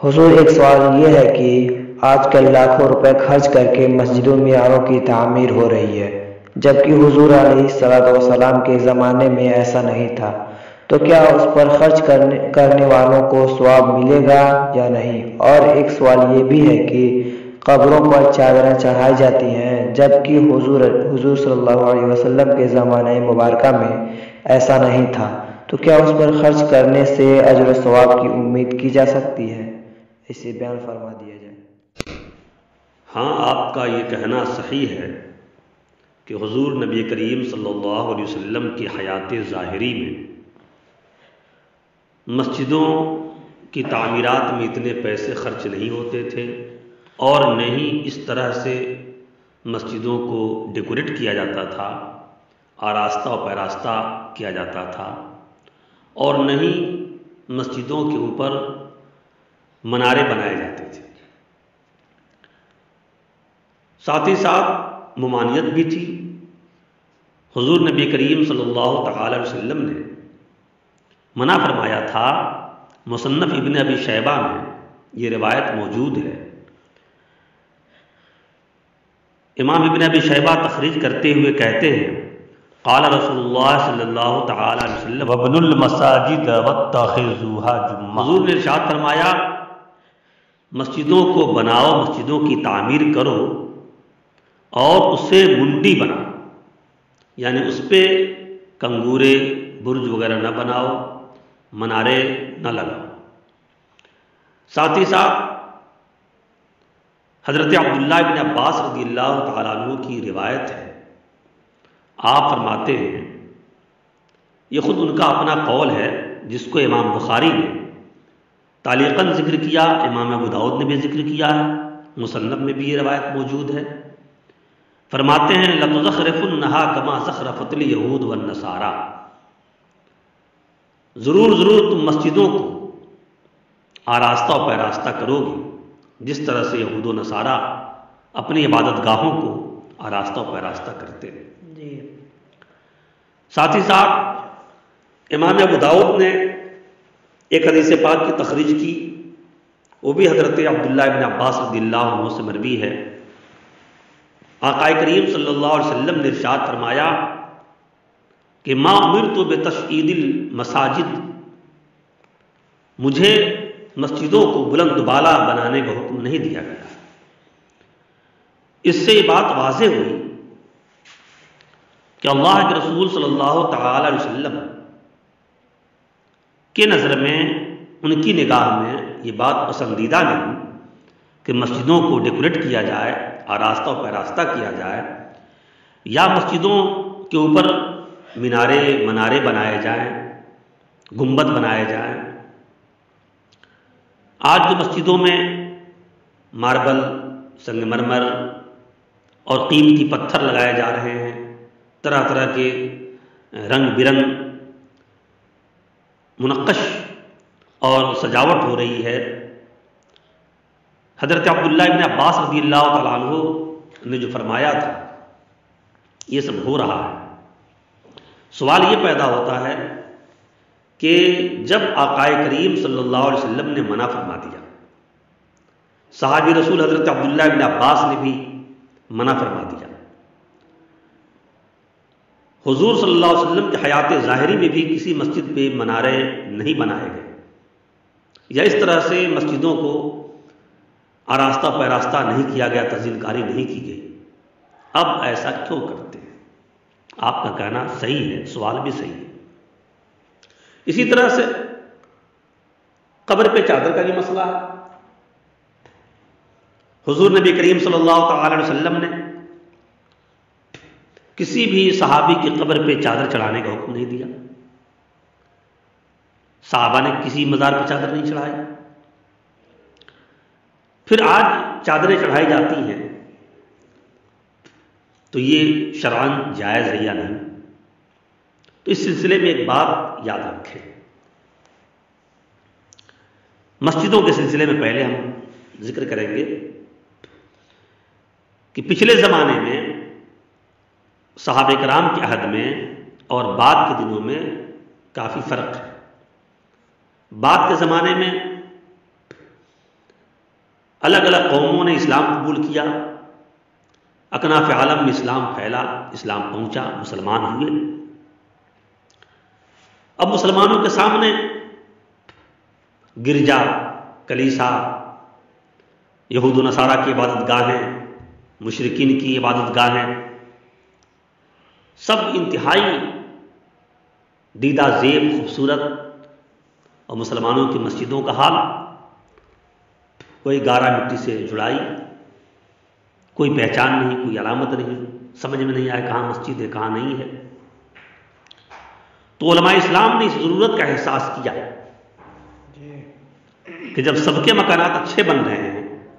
حضور، ایک سوال یہ ہے کہ آج کل لاکھوں روپے خرچ کر کے مسجدوں میناروں کی تعمیر ہو رہی ہے، جبکہ حضور علیہ الصلوۃ والسلام کے زمانے میں ایسا نہیں تھا، تو کیا اس پر خرچ کرنے والوں کو ثواب ملے گا یا نہیں؟ اور ایک سوال یہ بھی ہے کہ قبروں پر چادریں چڑھائی جاتی ہیں، جبکہ حضور صلی اللہ علیہ وسلم کے زمانہ مبارکہ میں ایسا نہیں تھا، تو کیا اس پر خرچ کرنے سے اجر و ثواب کی امید کی جا سکتی ہے؟ اسے بیان فرما دیا جائے۔ ہاں، آپ کا یہ کہنا صحیح ہے کہ حضور نبی کریم صلی اللہ علیہ وسلم کی حیات ظاہری میں مسجدوں کی تعمیرات میں اتنے پیسے خرچ نہیں ہوتے تھے، اور نہ ہی اس طرح سے مسجدوں کو ڈیکوریٹ کیا جاتا تھا، آراستہ و پیراستہ کیا جاتا تھا، اور نہ ہی مسجدوں کے اوپر منارے بنائے جاتے تھے۔ ساتھ ہی ساتھ ممانعت بھی تھی۔ حضور نبی کریم صلی اللہ تعالی علیہ وسلم نے منع فرمایا تھا۔ مصنف ابن ابی شیبہ میں یہ روایت موجود ہے۔ امام ابن ابی شیبہ تخریج کرتے ہوئے کہتے ہیں، قال رسول اللہ صلی اللہ تعالی علیہ وسلم وَبْنُوا الْمَسَاجِدَ وَاتَّخِذُوهَا جُمَّعَةً۔ حضور نے ارشاد فرمایا، مسجدوں کو بناؤ، مسجدوں کی تعمیر کرو، اور اسے منڈی بناؤ، یعنی اس پہ کنگورے برج وغیرہ نہ بناؤ، منارے نہ لگاؤ۔ ساتھ ہی ساتھ حضرت عبداللہ بن عباس رضی اللہ تعالیٰ عنہ کی روایت ہے، آپ فرماتے ہیں، یہ خود ان کا اپنا قول ہے جس کو امام بخاری نے تعلیقاً ذکر کیا، امام ابو داؤد نے بھی ذکر کیا ہے، مصنف میں بھی یہ روایت موجود ہے۔ فرماتے ہیں، لَتُزَخْرِفُنَّهَا كَمَا زَخْرَفَتِ الْيَهُودُ وَالنَّصَارَىٰ، ضرور تم مسجدوں کو آراستہ و پیراستہ کرو گے جس طرح سے یہود و نصارہ اپنی عبادت گاہوں کو آراستہ و پیراستہ کرتے ہیں۔ ساتھ ہی ساتھ امام ابو داؤد نے ایک حدیث پاک کی تخریج کی، وہ بھی حضرت عبداللہ بن عباس رضی اللہ عنہ سے مروی ہے۔ آقا کریم صلی اللہ علیہ وسلم نے ارشاد فرمایا کہ ما امرت بتشیید المساجد، مجھے مسجدوں کو بلند بالا بنانے کا حکم نہیں دیا گیا۔ اس سے یہ بات واضح ہوئی کہ اللہ کے رسول صلی اللہ تعالی علیہ وسلم کے نظر میں، ان کی نگاہ میں یہ بات پسندیدہ نہیں کہ مسجدوں کو ڈیکوریٹ کیا جائے، آراستہ و پیراستہ کیا جائے، یا مسجدوں کے اوپر منارے بنائے جائیں، گنبد بنائے جائیں۔ آج جو مسجدوں میں ماربل، سنگ مرمر اور قیمتی پتھر لگائے جا رہے ہیں، طرح طرح کے رنگ برنگ منقش اور سجاوٹ ہو رہی ہے، حضرت عبداللہ بن عباس رضی اللہ تعالیٰ عنہ نے جو فرمایا تھا، یہ سب ہو رہا ہے۔ سوال یہ پیدا ہوتا ہے کہ جب آقا کریم صلی اللہ علیہ وسلم نے منع فرما دیا، صحابی رسول حضرت عبداللہ بن عباس نے بھی منع فرما دیا، حضور صلی اللہ علیہ وسلم کی حیات ظاہری میں بھی کسی مسجد پہ منارے نہیں بنائے گئے، یا اس طرح سے مسجدوں کو آراستہ پیراستہ نہیں کیا گیا، تزئین کاری نہیں کی گئی، اب ایسا کیوں کرتے ہیں؟ آپ کا کہنا صحیح ہے، سوال بھی صحیح ہے۔ اسی طرح سے قبر پہ چادر کا بھی مسئلہ ہے۔ حضور نبی کریم صلی اللہ تعالی علیہ وسلم نے کسی بھی صحابی کی قبر پہ چادر چڑھانے کا حکم نہیں دیا، صحابہ نے کسی مزار پہ چادر نہیں چڑھائی۔ پھر آج چادریں چڑھائی جاتی ہیں تو یہ شرعاً جائز ہے یا نہیں؟ تو اس سلسلے میں ایک بات یاد رکھیں، مسجدوں کے سلسلے میں پہلے ہم ذکر کریں گے کہ پچھلے زمانے میں صحابہ کرام کے عہد میں اور بعد کے دنوں میں کافی فرق ہے۔ بعد کے زمانے میں الگ الگ قوموں نے اسلام قبول کیا، اکناف عالم میں اسلام پھیلا، اسلام پہنچا، مسلمان ہوئے۔ اب مسلمانوں کے سامنے گرجا، کلیسا، یہود و نصارہ کی عبادت گاہیں، مشرکین کی عبادت گاہیں، سب انتہائی دیدہ زیب، خوبصورت، اور مسلمانوں کی مسجدوں کا حال کوئی گارا مٹی سے جڑائی، کوئی پہچان نہیں، کوئی علامت نہیں، سمجھ میں نہیں آیا کہاں مسجد ہے کہاں نہیں ہے۔ تو علماء اسلام نے اس ضرورت کا احساس کیا کہ جب سب کے مکانات اچھے بن رہے ہیں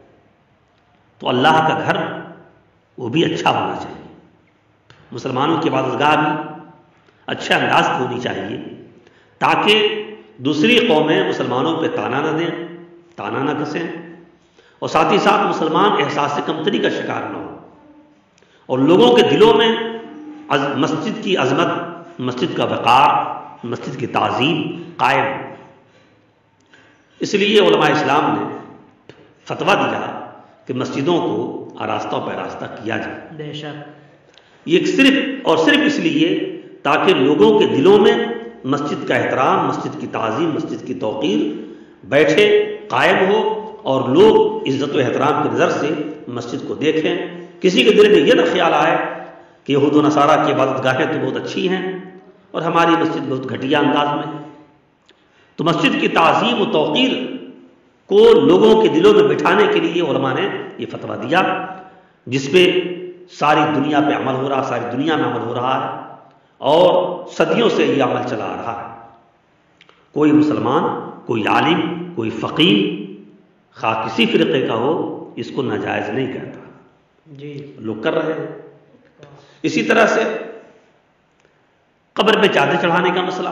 تو اللہ کا گھر وہ بھی اچھا ہونا چاہیے، مسلمانوں کی عبادت گاہ بھی اچھے انداز کی ہونی چاہیے، تاکہ دوسری قومیں مسلمانوں پہ تانا نہ دیں، تانا نہ کسیں، اور ساتھ ہی ساتھ مسلمان احساس کمتری کا شکار نہ ہو، اور لوگوں کے دلوں میں مسجد کی عظمت، مسجد کا وقار، مسجد کی تعظیم قائم ہو۔ اس لیے علماء اسلام نے فتویٰ دیا کہ مسجدوں کو آراستہ پیراستہ کیا جائے، بے شک یہ صرف اور صرف اس لیے تاکہ لوگوں کے دلوں میں مسجد کا احترام، مسجد کی تعظیم، مسجد کی توقیر بیٹھے، قائم ہو، اور لوگ عزت و احترام کی نظر سے مسجد کو دیکھیں۔ کسی کے دل میں یہ نہ خیال آئے کہ یہود و نصارہ کی عبادت گاہیں تو بہت اچھی ہیں اور ہماری مسجد بہت گھٹیا انداز میں ہے۔ تو مسجد کی تعظیم و توقیر کو لوگوں کے دلوں میں بٹھانے کے لیے علماء نے یہ فتویٰ دیا، جس پہ ساری دنیا پہ عمل ہو رہا، ساری دنیا میں عمل ہو رہا ہے، اور صدیوں سے یہ عمل چلا آ رہا ہے۔ کوئی مسلمان، کوئی عالم، کوئی فقیر، خواہ کسی فرقے کا ہو، اس کو ناجائز نہیں کہتا، لوگ کر رہے ہیں۔ اسی طرح سے قبر پہ چادر چڑھانے کا مسئلہ،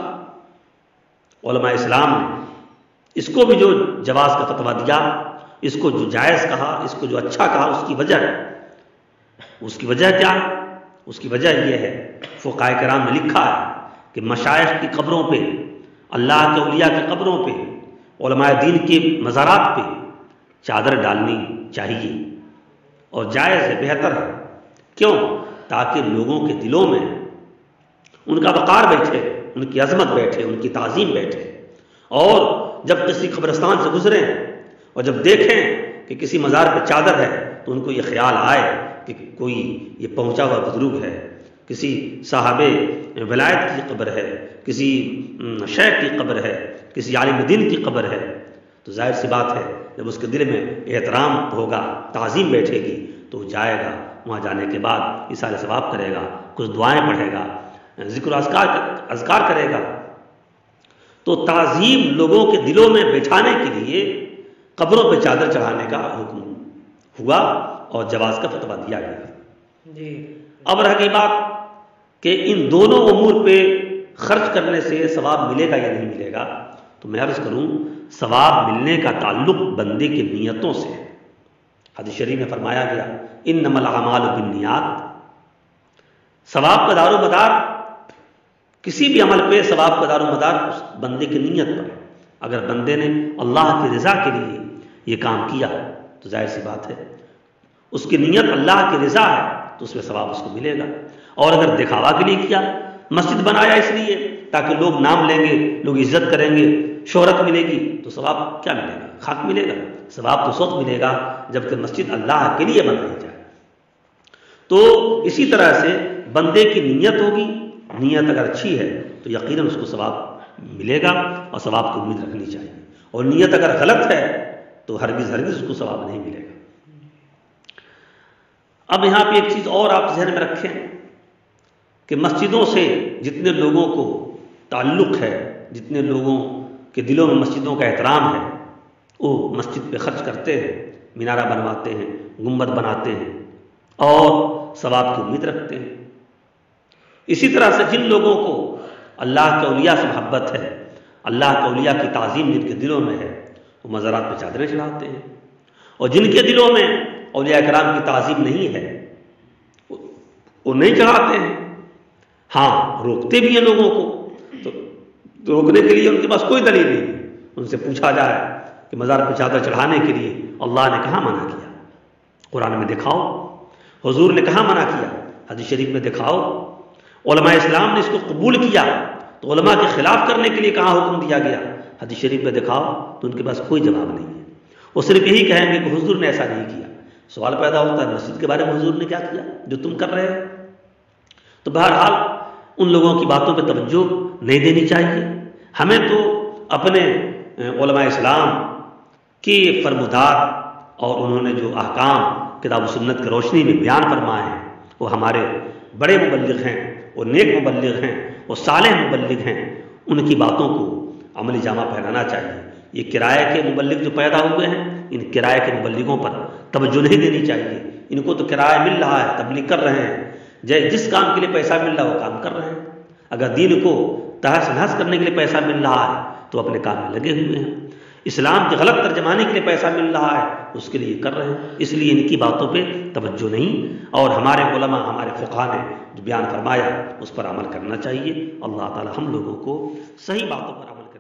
علماء اسلام نے اس کو بھی جو جواز کا فتویٰ دیا، اس کو جو جائز کہا، اس کو جو اچھا کہا، اس کی وجہ ہے۔ اس کی وجہ کیا ہے؟ اس کی وجہ یہ ہے، فقہاء کرام نے لکھا ہے کہ مشائخ کی قبروں پہ، اللہ کے اولیاء کی قبروں پہ، علماء دین کے مزارات پہ چادر ڈالنی چاہیے، اور جائز ہے، بہتر ہے۔ کیوں؟ تاکہ لوگوں کے دلوں میں ان کا وقار بیٹھے، ان کی عظمت بیٹھے، ان کی تعظیم بیٹھے، اور جب کسی قبرستان سے گزریں اور جب دیکھیں کہ کسی مزار پہ چادر ہے تو ان کو یہ خیال آئے کہ کوئی یہ پہنچا ہوا بزرگ ہے، کسی صاحب ولایت کی قبر ہے، کسی شیخ کی قبر ہے، کسی عالم دین کی قبر ہے، تو ظاہر سی بات ہے جب اس کے دل میں احترام ہوگا، تعظیم بیٹھے گی، تو وہ جائے گا، وہاں جانے کے بعد اثار ثواب کرے گا، کچھ دعائیں پڑھے گا، ذکر و اذکار کرے گا۔ تو تعظیم لوگوں کے دلوں میں بٹھانے کے لیے قبروں پہ چادر چڑھانے کا حکم ہوا اور جواز کا فتویٰ دیا گیا۔ اب رہ گئی بات کہ ان دونوں امور پہ خرچ کرنے سے ثواب ملے گا یا نہیں ملے گا، تو میں عرض کروں ثواب ملنے کا تعلق بندے کی نیتوں سے ہے۔ حدیث شریف میں فرمایا گیا انما الاعمال بالنیات، ثواب کا دار و مدار، کسی بھی عمل پہ ثواب کا دار و مدار اس بندے کی نیت پر ہے۔ اگر بندے نے اللہ کی رضا کے لیے یہ کام کیا تو ظاہر سی بات ہے اس کی نیت اللہ کی رضا ہے تو اس میں ثواب اس کو ملے گا۔ اور اگر دکھاوا کے لیے کیا، مسجد بنایا اس لیے تاکہ لوگ نام لیں گے، لوگ عزت کریں گے، شہرت ملے گی، تو ثواب کیا ملے گا؟ خاک ملے گا۔ ثواب تو اس وقت ملے گا جبکہ مسجد اللہ کے لیے بنائی جائے۔ تو اسی طرح سے بندے کی نیت ہوگی، نیت اگر اچھی ہے تو یقیناً اس کو ثواب ملے گا اور ثواب کی امید رکھنی چاہیے، اور نیت اگر غلط ہے تو ہرگز اس کو ثواب نہیں ملے گا۔ اب یہاں پہ ایک چیز اور آپ ذہن میں رکھیں کہ مسجدوں سے جتنے لوگوں کو تعلق ہے، جتنے لوگوں کے دلوں میں مسجدوں کا احترام ہے، وہ مسجد پہ خرچ کرتے ہیں، مینارہ بنواتے ہیں، گنبد بناتے ہیں اور ثواب کی امید رکھتے ہیں۔ اسی طرح سے جن لوگوں کو اللہ کے اولیاء سے محبت ہے، اللہ کے اولیاء کی تعظیم جن کے دلوں میں ہے، وہ مزارات پہ چادریں چڑھاتے ہیں، اور جن کے دلوں میں اولیاء کرام کی تعظیم نہیں ہے وہ نہیں چڑھاتے ہیں۔ ہاں روکتے بھی ہیں لوگوں کو، تو روکنے کے لیے ان کے پاس کوئی دلیل نہیں۔ ان سے پوچھا جائے کہ مزار پہ چادر چڑھانے کے لیے اللہ نے کہاں منع کیا؟ قرآن میں دکھاؤ، حضور نے کہاں منع کیا؟ حدیث شریف میں دکھاؤ۔ علماء اسلام نے اس کو قبول کیا تو علماء کے خلاف کرنے کے لیے کہاں حکم دیا گیا؟ حدیث شریف میں دکھاؤ، تو ان کے پاس کوئی جواب نہیں ہے۔ وہ صرف یہی کہیں گے کہ حضور نے ایسا نہیں کیا۔ سوال پیدا ہوتا ہے مسجد کے بارے میں حضور نے کیا کیا جو تم کر رہے ہو؟ تو بہرحال ان لوگوں کی باتوں پہ توجہ نہیں دینی چاہیے۔ ہمیں تو اپنے علماء اسلام کی فرمودات اور انہوں نے جو احکام کتاب و سنت کی روشنی میں بیان فرمائے ہیں وہ ہمارے بڑے مبلغ ہیں، وہ نیک مبلغ ہیں، وہ صالح مبلغ ہیں، ان کی باتوں کو عملی جامہ پہنانا چاہیے۔ یہ کرائے کے مبلغ جو پیدا ہوئے ہیں، ان کرائے کے مبلغوں پر توجہ نہیں دینی چاہیے۔ ان کو تو کرایہ مل رہا ہے، تبلیغ کر رہے ہیں، جس کام کے لیے پیسہ مل رہا ہے وہ کام کر رہے ہیں۔ اگر دین کو تہس نہس کرنے کے لیے پیسہ مل رہا ہے تو اپنے کام میں لگے ہوئے ہیں۔ اسلام کی غلط ترجمانی کے لیے پیسہ مل رہا ہے اس کے لیے کر رہے ہیں۔ اس لیے ان کی باتوں پہ توجہ نہیں، اور ہمارے علماء ہمارے فقہاء نے جو بیان فرمایا اس پر عمل کرنا چاہیے۔ اللہ تعالی ہم لوگوں کو صحیح باتوں پر عمل